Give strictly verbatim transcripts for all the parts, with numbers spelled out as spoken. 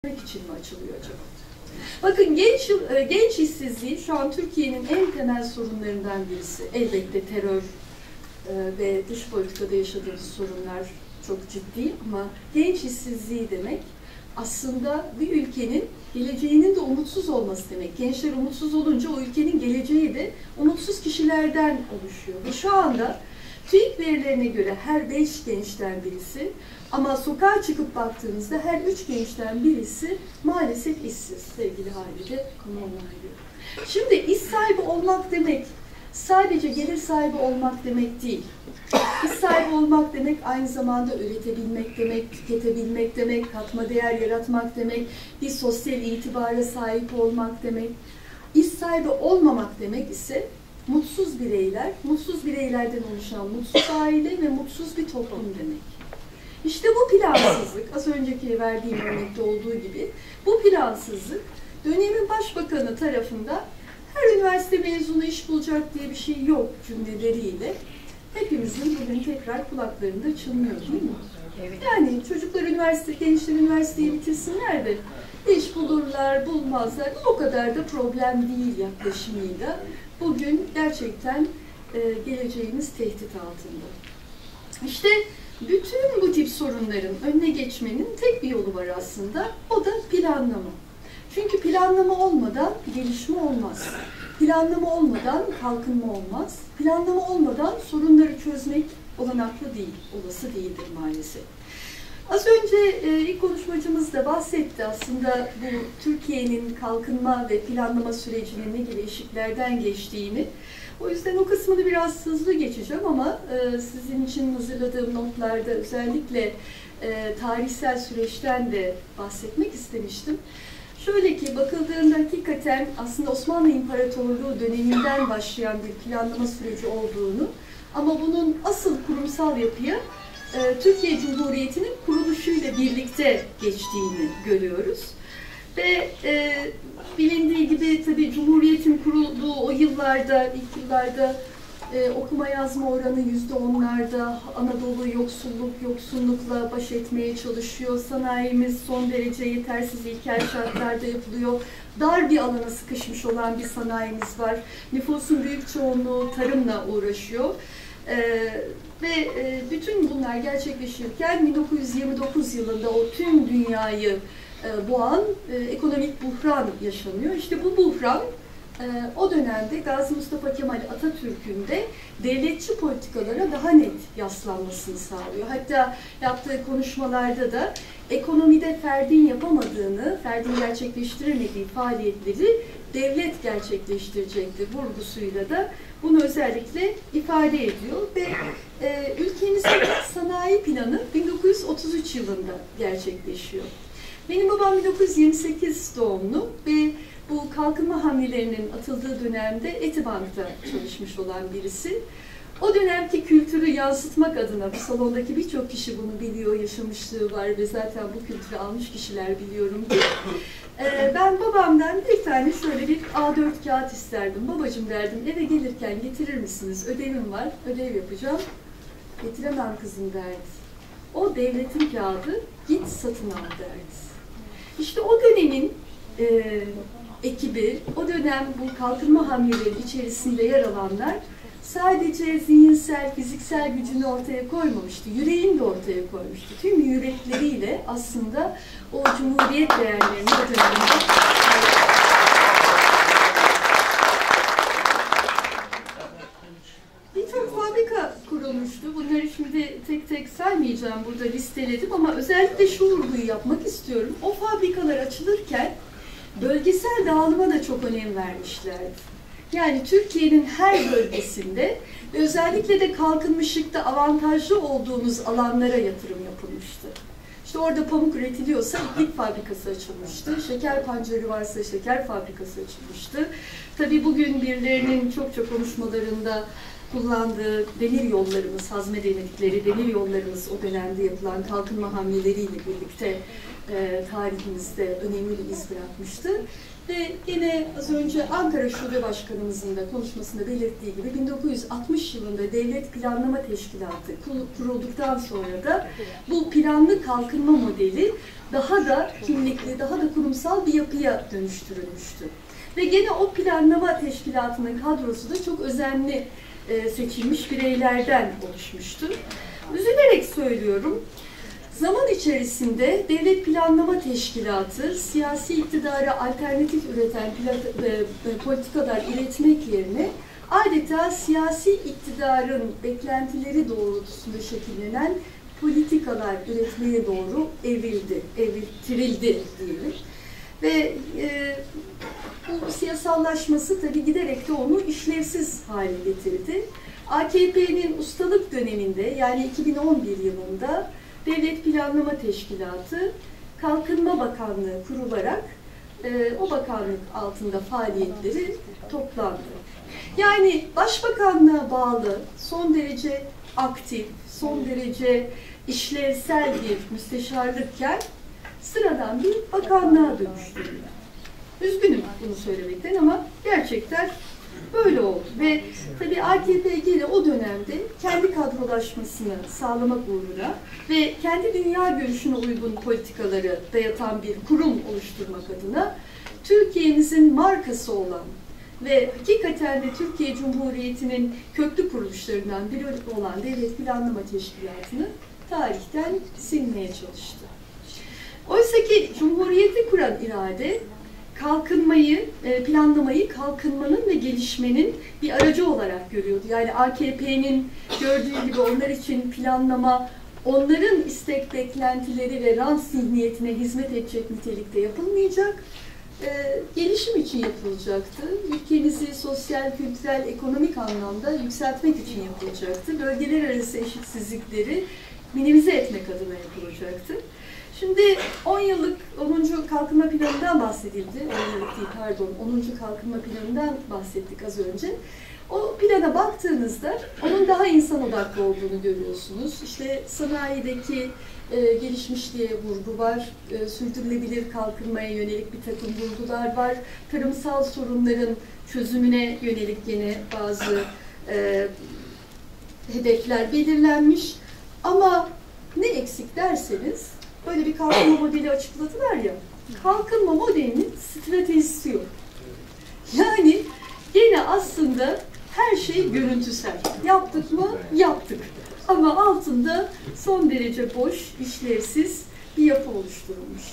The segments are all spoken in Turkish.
için mi açılıyor acaba? Bakın genç genç işsizliği şu an Türkiye'nin en temel sorunlarından birisi. Elbette terör ve dış politikada yaşadığımız sorunlar çok ciddi ama genç işsizliği demek aslında bir ülkenin geleceğinin de umutsuz olması demek. Gençler umutsuz olunca o ülkenin geleceği de umutsuz kişilerden oluşuyor. Ve şu anda TÜİK verilerine göre her beş gençten birisi ama sokağa çıkıp baktığınızda her üç gençten birisi maalesef işsiz. Sevgili Halide konu onaylıyor. Şimdi iş sahibi olmak demek sadece gelir sahibi olmak demek değil. İş sahibi olmak demek aynı zamanda üretebilmek demek, tüketebilmek demek, katma değer yaratmak demek, bir sosyal itibara sahip olmak demek. İş sahibi olmamak demek ise mutsuz bireyler, mutsuz bireylerden oluşan mutsuz aile ve mutsuz bir toplum demek. İşte bu plansızlık, az önceki verdiğim örnekte olduğu gibi, bu plansızlık dönemin başbakanı tarafından her üniversite mezunu iş bulacak diye bir şey yok cümleleriyle hepimizin bugün tekrar kulaklarında çınlıyor değil mi? Evet. Yani çocuklar üniversite, gençler üniversiteyi bitirsinler de iş bulurlar, bulmazlar. O kadar da problem değil yaklaşımıyla. Bugün gerçekten e, geleceğimiz tehdit altında. İşte bütün bu tip sorunların önüne geçmenin tek bir yolu var aslında. O da planlama. Çünkü planlama olmadan gelişme olmaz. Planlama olmadan kalkınma olmaz. Planlama olmadan sorunları çözmek olanaklı değil, olası değildir maalesef. Az önce e, ilk konuşmacımız da bahsetti aslında bu Türkiye'nin kalkınma ve planlama sürecinin ne gibi eşiklerden geçtiğini. O yüzden o kısmını biraz hızlı geçeceğim ama e, sizin için hazırladığım notlarda özellikle e, tarihsel süreçten de bahsetmek istemiştim. Şöyle ki bakıldığında hakikaten aslında Osmanlı İmparatorluğu döneminden başlayan bir planlama süreci olduğunu ama bunun asıl kurumsal yapıya e, Türkiye Cumhuriyeti'nin kuruluşuyla birlikte geçtiğini görüyoruz. Ve e, bilindiği gibi tabii Cumhuriyet'in kurulduğu o yıllarda, ilk yıllarda e, okuma yazma oranı yüzde onlarda, Anadolu yoksulluk, yoksunlukla baş etmeye çalışıyor. Sanayimiz son derece yetersiz ilkel şartlarda yapılıyor. Dar bir alana sıkışmış olan bir sanayimiz var. Nüfusun büyük çoğunluğu tarımla uğraşıyor. E, ve e, bütün bunlar gerçekleşirken bin dokuz yüz yirmi dokuz yılında o tüm dünyayı boğan e, ekonomik buhran yaşanıyor. İşte bu buhran e, o dönemde Gazi Mustafa Kemal Atatürk'ün de devletçi politikalara daha net yaslanmasını sağlıyor. Hatta yaptığı konuşmalarda da ekonomide ferdin yapamadığını, ferdin gerçekleştiremediği faaliyetleri devlet gerçekleştirecektir vurgusuyla da bunu özellikle ifade ediyor ve e, ülkemizin sanayi planı bin dokuz yüz otuz üç yılında gerçekleşiyor. Benim babam bin dokuz yüz yirmi sekiz doğumlu ve bu kalkınma hamlelerinin atıldığı dönemde Etibank'ta çalışmış olan birisi. O dönemki kültürü yansıtmak adına bu salondaki birçok kişi bunu biliyor, yaşamışlığı var ve zaten bu kültürü almış kişiler biliyorum ki. Ee, ben babamdan bir tane şöyle bir A dört kağıt isterdim. Babacığım derdim eve gelirken getirir misiniz? Ödevim var, ödev yapacağım. Getiremem kızım derdi. O devletin kağıdı, git satın al derdi. İşte o dönemin e, ekibi, o dönem bu kalkınma hamleleri içerisinde yer alanlar sadece zihinsel, fiziksel gücünü ortaya koymamıştı, yüreğini de ortaya koymuştu. Tüm yürekleriyle aslında o cumhuriyet değerlerini o dönemde birçok fabrika kurulmuştu. Bunları şimdi tek tek saymayacağım, burada listeledim ama özellikle şu vurguyu yapmak istiyorum. O fabrikalar açılırken bölgesel dağılıma da çok önem vermişlerdi. Yani Türkiye'nin her bölgesinde ve özellikle de kalkınmışlıkta avantajlı olduğumuz alanlara yatırım yapılmıştı. İşte orada pamuk üretiliyorsa iplik fabrikası açılmıştı. Şeker pancarı varsa şeker fabrikası açılmıştı. Tabii bugün birilerinin çokça konuşmalarında kullandığı demir yollarımız, hazmedemedikleri demir yollarımız o dönemde yapılan kalkınma hamleleriyle birlikte e, tarihimizde önemli bir iz bırakmıştı. Ve yine az önce Ankara Şube Başkanımızın da konuşmasında belirttiği gibi bin dokuz yüz altmış yılında Devlet Planlama Teşkilatı kurulduktan sonra da bu planlı kalkınma modeli daha da kimlikli, daha da kurumsal bir yapıya dönüştürülmüştü. Ve gene o planlama teşkilatının kadrosu da çok özenli e, seçilmiş bireylerden oluşmuştu. Üzülerek söylüyorum, zaman içerisinde Devlet Planlama Teşkilatı siyasi iktidara alternatif üreten politikalar üretmek yerine adeta siyasi iktidarın beklentileri doğrultusunda şekillenen politikalar üretmeye doğru evrildi, evriltirildi diyelim. Ve e, bu siyasallaşması tabii giderek de onu işlevsiz hale getirdi. A K P'nin ustalık döneminde, yani iki bin on bir yılında Devlet Planlama Teşkilatı Kalkınma Bakanlığı kurularak e, o bakanlık altında faaliyetleri toplandı. Yani Başbakanlığa bağlı son derece aktif, son derece işlevsel bir müsteşarlıkken sıradan bir bakanlığa dönüştürüldü. Üzgünüm bunu söylemekten ama gerçekten böyle oldu. Ve tabii A K P gene o dönemde kendi kadrolaşmasını sağlamak uğruna ve kendi dünya görüşüne uygun politikaları dayatan bir kurum oluşturmak adına Türkiye'mizin markası olan ve hakikaten de Türkiye Cumhuriyeti'nin köklü kuruluşlarından biri olan Devlet Planlama Teşkilatı'nı tarihten silmeye çalıştı. Oysa ki Cumhuriyeti kuran irade, kalkınmayı, planlamayı kalkınmanın ve gelişmenin bir aracı olarak görüyordu. Yani A K P'nin gördüğü gibi onlar için planlama, onların istek, beklentileri ve rant zihniyetine hizmet edecek nitelikte yapılmayacak, gelişim için yapılacaktı. Ülkemizi sosyal, kültürel, ekonomik anlamda yükseltmek için yapılacaktı. Bölgeler arası eşitsizlikleri minimize etmek adına yapılacaktı. Şimdi on yıllık onuncu kalkınma planından bahsedildi. on yıllık değil pardon, onuncu kalkınma planından bahsettik az önce. O plana baktığınızda onun daha insan odaklı olduğunu görüyorsunuz. İşte sanayideki e, gelişmişliğe vurgu var, e, sürdürülebilir kalkınmaya yönelik bir takım vurgular var. Tarımsal sorunların çözümüne yönelik yine bazı e, hedefler belirlenmiş. Ama ne eksik derseniz, böyle bir kalkınma modeli açıkladılar ya, kalkınma modelinin stratejisi yok. Yani yine aslında her şey görüntüsel. Yaptık mı? Yaptık. Ama altında son derece boş, işlevsiz bir yapı oluşturulmuş.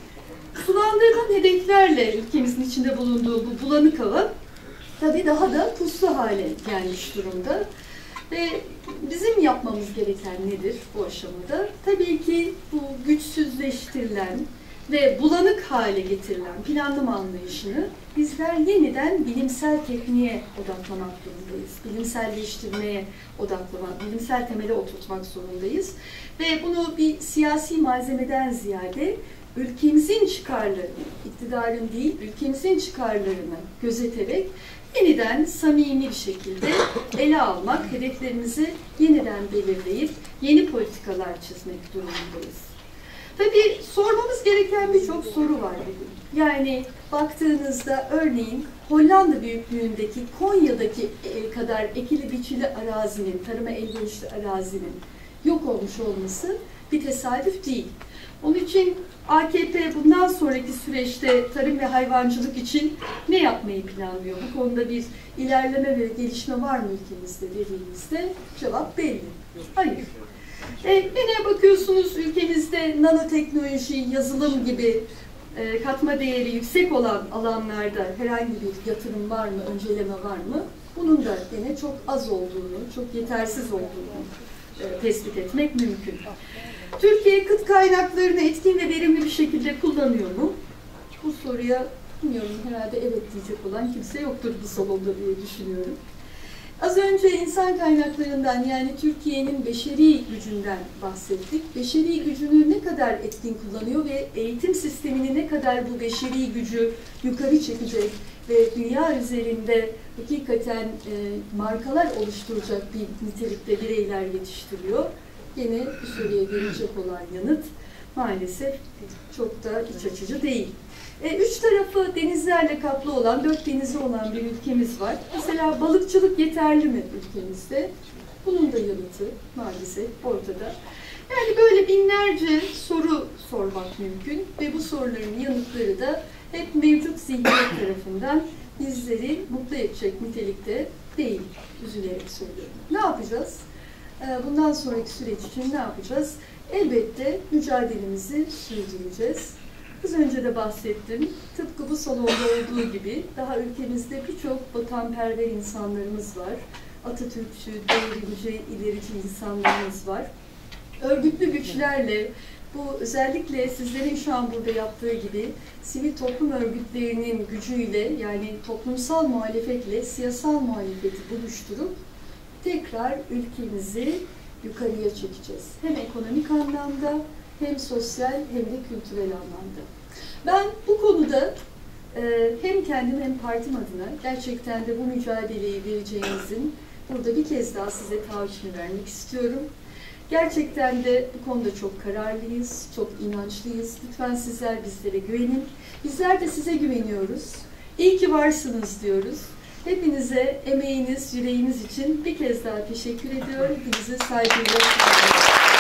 Sulandırılan hedeflerle ülkemizin içinde bulunduğu bu bulanık hava tabii daha da puslu hale gelmiş durumda. Ve bizim yapmamız gereken nedir bu aşamada? Tabii ki bu güçsüzleştirilen ve bulanık hale getirilen planlama anlayışını bizler yeniden bilimsel tekniğe odaklamak zorundayız. Bilimselleştirmeye odaklamak, bilimsel temele oturtmak zorundayız. Ve bunu bir siyasi malzemeden ziyade ülkemizin çıkarlarını, iktidarın değil, ülkemizin çıkarlarını gözeterek yeniden samimi bir şekilde ele almak, hedeflerimizi yeniden belirleyip yeni politikalar çizmek durumundayız. Tabii sormamız gereken birçok soru var bugün. Yani baktığınızda örneğin Hollanda büyüklüğündeki Konya'daki kadar ekili biçili arazinin, tarıma elverişli arazinin yok olmuş olması bir tesadüf değil. Onun için A K P bundan sonraki süreçte tarım ve hayvancılık için ne yapmayı planlıyor? Bu konuda bir ilerleme ve gelişme var mı ülkemizde dediğimizde cevap belli. Hayır. E, yine bakıyorsunuz ülkemizde nanoteknoloji, yazılım gibi e, katma değeri yüksek olan alanlarda herhangi bir yatırım var mı, önceleme var mı? Bunun da yine çok az olduğunu, çok yetersiz olduğunu e, tespit etmek mümkün. Türkiye kıt kaynaklarını etkin ve verimli bir şekilde kullanıyor mu? Bu soruya bilmiyorum, herhalde evet diyecek olan kimse yoktur bu salonda diye düşünüyorum. Az önce insan kaynaklarından, yani Türkiye'nin beşeri gücünden bahsettik. Beşeri gücünü ne kadar etkin kullanıyor ve eğitim sistemini ne kadar bu beşeri gücü yukarı çekecek ve dünya üzerinde hakikaten e, markalar oluşturacak bir nitelikte bireyler yetiştiriyor. Yine bu soruya gelecek olan yanıt maalesef çok da iç açıcı değil. E, üç tarafı denizlerle kaplı olan, dört denizi olan bir ülkemiz var. Mesela balıkçılık yeterli mi ülkemizde? Bunun da yanıtı maalesef ortada. Yani böyle binlerce soru sormak mümkün ve bu soruların yanıtları da hep mevcut zihniyet tarafından bizleri mutlu edecek nitelikte değil, üzülerek söylüyorum. Ne yapacağız? Bundan sonraki süreç için ne yapacağız? Elbette mücadelemizi sürdüreceğiz. Az önce de bahsettim, tıpkı bu salonda olduğu gibi daha ülkemizde birçok vatanperver insanlarımız var. Atatürkçü, devrimci, ilerici insanlarımız var. Örgütlü güçlerle, bu özellikle sizlerin şu an burada yaptığı gibi sivil toplum örgütlerinin gücüyle, yani toplumsal muhalefetle siyasal muhalefeti buluşturup tekrar ülkemizi yukarıya çekeceğiz. Hem ekonomik anlamda, hem sosyal, hem de kültürel anlamda. Ben bu konuda e, hem kendim hem partim adına gerçekten de bu mücadeleyi vereceğimizin burada bir kez daha size taahhütünü vermek istiyorum. Gerçekten de bu konuda çok kararlıyız, çok inançlıyız. Lütfen sizler bizlere güvenin. Bizler de size güveniyoruz. İyi ki varsınız diyoruz. Hepinize emeğiniz, yüreğiniz için bir kez daha teşekkür ediyorum. Hepinizi saygıyla sunuyorum.